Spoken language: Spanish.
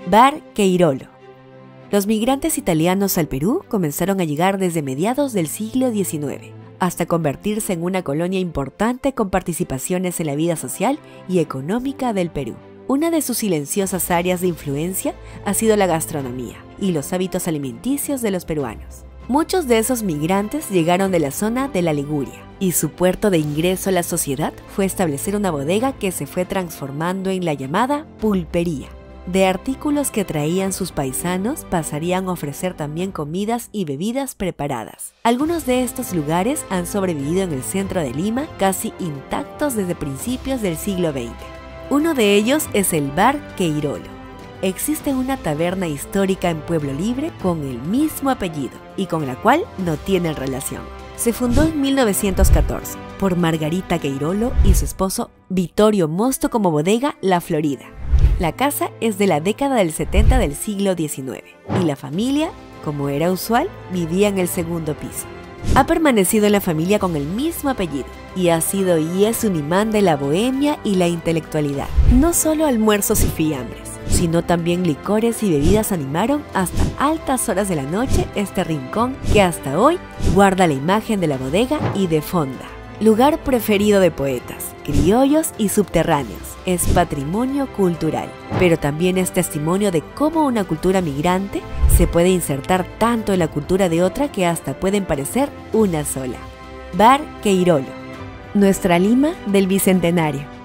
Bar Queirolo. Los migrantes italianos al Perú comenzaron a llegar desde mediados del siglo XIX, hasta convertirse en una colonia importante con participaciones en la vida social y económica del Perú. Una de sus silenciosas áreas de influencia ha sido la gastronomía y los hábitos alimenticios de los peruanos. Muchos de esos migrantes llegaron de la zona de la Liguria, y su puerto de ingreso a la sociedad fue establecer una bodega que se fue transformando en la llamada pulpería. De artículos que traían sus paisanos pasarían a ofrecer también comidas y bebidas preparadas. Algunos de estos lugares han sobrevivido en el centro de Lima casi intactos desde principios del siglo XX. Uno de ellos es el Bar Queirolo. Existe una taberna histórica en Pueblo Libre con el mismo apellido y con la cual no tienen relación. Se fundó en 1914 por Margarita Queirolo y su esposo Vittorio Mosto como bodega La Florida. La casa es de la década del 70 del siglo XIX y la familia, como era usual, vivía en el segundo piso. Ha permanecido en la familia con el mismo apellido y ha sido y es un imán de la bohemia y la intelectualidad. No solo almuerzos y fiambres, sino también licores y bebidas animaron hasta altas horas de la noche este rincón que hasta hoy guarda la imagen de la bodega y de fonda. Lugar preferido de poetas, criollos y subterráneos. Es patrimonio cultural, pero también es testimonio de cómo una cultura migrante se puede insertar tanto en la cultura de otra que hasta pueden parecer una sola. Bar Queirolo, nuestra Lima del Bicentenario.